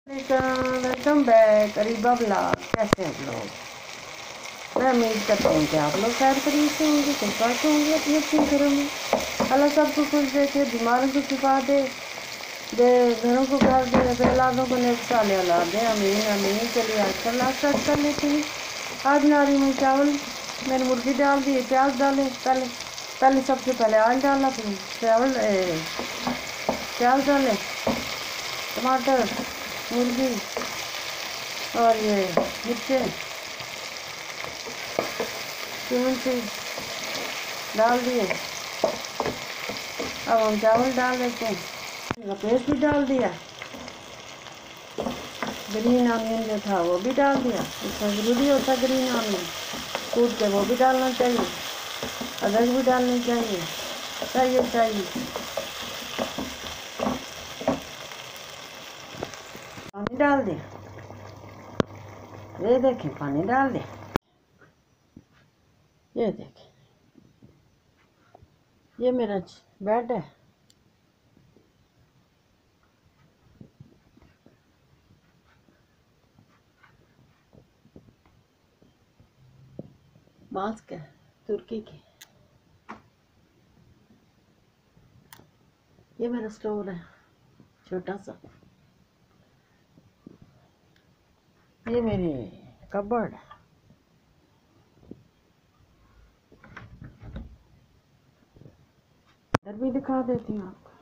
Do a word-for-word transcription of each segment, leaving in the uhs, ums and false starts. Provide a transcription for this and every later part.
Welcome back Areeba blog. कैसे हैं आप लोग? मैं उम्मीद करता हूँ कि आप लोग खैर करीब से होंगे, खुश बात होंगे अपने अपने घरों में। अल्लाह सबको खुश देखे, बीमारों को शिफा दे दे, घरों को घर दे, औलादों को नेक साले औलाद दे। अमीन अमीन। चलिए आज का लास्ट स्टार्ट कर लेते हैं। आज बना रही हूँ चावल। मैंने मुर्गी डाल दी, प्याज डाले, पहले पहले सबसे पहले आयल डाला, फिर चावल प्याज डाले, टमाटर, मुर्गी और ये मिर्चे चून से डाल दिए। अब हम चावल डाल देते हैं। पेस्ट भी डाल दिया, ग्रीन ऑनियन जो था वो भी डाल दिया। इसमें ज़रूरी होता ग्रीन ऑनियन, कूट के वो भी डालना चाहिए। अदरक भी डालनी चाहिए चाहिए चाहिए पानी डाल दिया। ये देखें, पानी डाल दिया। ये देखें, ये मेरा बेड है। मास्क है तुर्की की। ये मेरा स्टोर है छोटा सा। ये मेरी कबर्ड है। इधर भी दिखा देती हूँ आपको।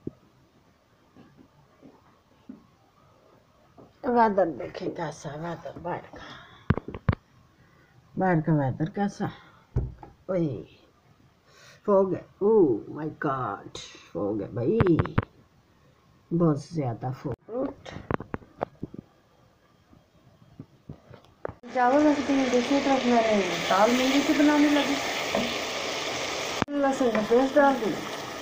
वेदर देखें कैसा है, वेदर बाहर का बाहर का वेदर कैसा। ओए फॉग है, ओह माय गॉड, फॉग है भाई, बहुत ज्यादा फॉग। चावल रखती हैं, दूसरी तरफ मैंने दाल मूंगी की बनाने लगी। लहसुन का पेस्ट डाल दी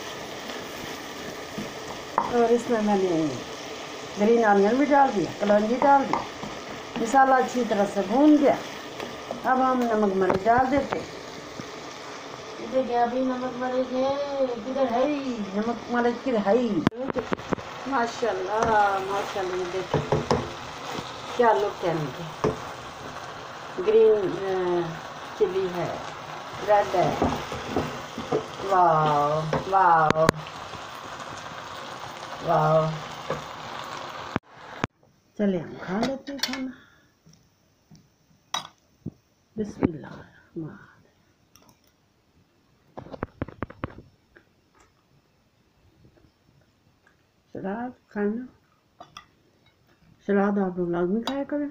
और इसमें मैंने ग्रीन ऑनियन भी डाल दिया, कलौंजी डाल दी। मसाला अच्छी तरह से भून गया। अब हम नमक मिर्च डाल देते। देखिए अभी नमक मिर्च है किधर है, नमक मिर्च किधर है। माशाल्लाह माशाल्लाह, देखिए क्या लुक है इनके। ग्रीन चिली है, रेड है, वाह वाह वाह। चलिए हम खा लेते हैं खाना। बिस्मिल्लाह। सलाद खाना, सलाद आप लोग लाजमी खाया करें।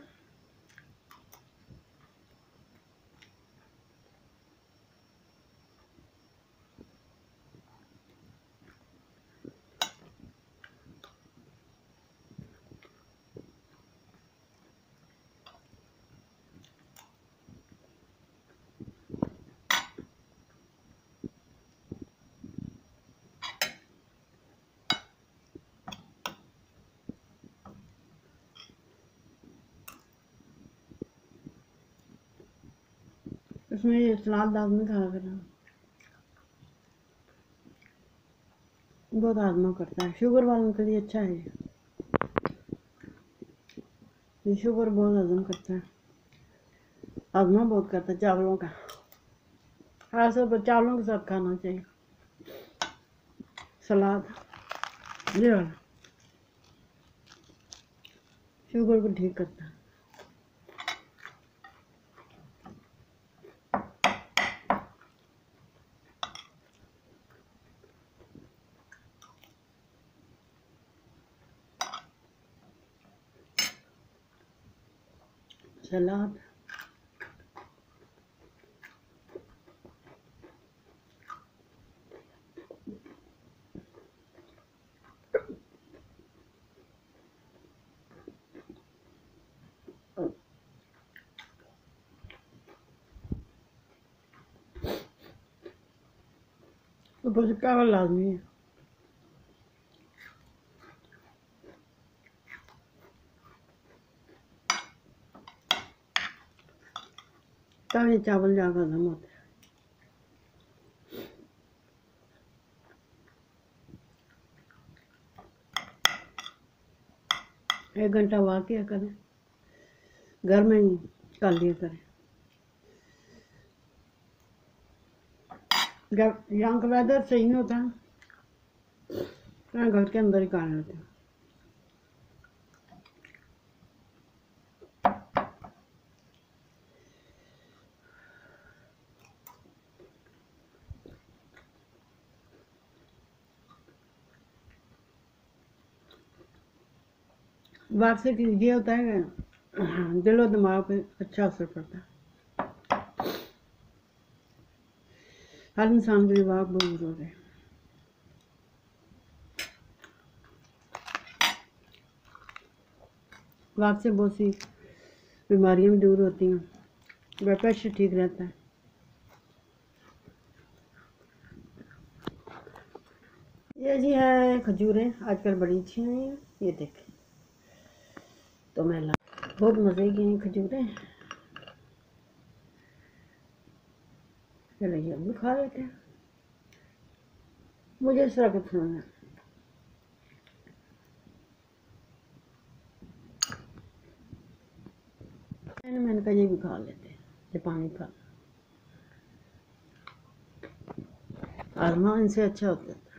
इसमें ये सलाद लाजमी खाया करें, बहुत हाजमा करता है। शुगर वालों के लिए अच्छा है ये, शुगर बहुत हजम करता है, हाजमा बहुत करता है चावलों का। ऐसा तो चावलों के साथ खाना चाहिए सलाद। ये वाला शुगर को ठीक करता है। सलाद ऊपर से चावल लाजमी है। तभी चावल ज़्यादा हजम होते हैं। ये एक घंटा वॉक किया करें, घर में ही कर लिया करें। जब यहाँ का वेदर सही नहीं होता मैं घर के अंदर ही कर लेती हूँ। वॉक से ये होता है कि दिल और दिमाग पे अच्छा असर पड़ता है। हर इंसान के लिए वॉक बहुत जरूरी है। वॉक से बहुत सी बीमारियां भी दूर होती हैं, ब्लड प्रेशर ठीक रहता है। ये जी है खजूरें, आजकल बड़ी अच्छी आई हैं, ये देखें। तो मैं ला बहुत मज़े की हैं खजूरें। चलो ये भी खा लेते हैं। मुझे इस तरह का पसंद है। मैंने मैंने कहा ये भी खा लेते हैं, ये पानी खा। आजमा इनसे अच्छा होता है।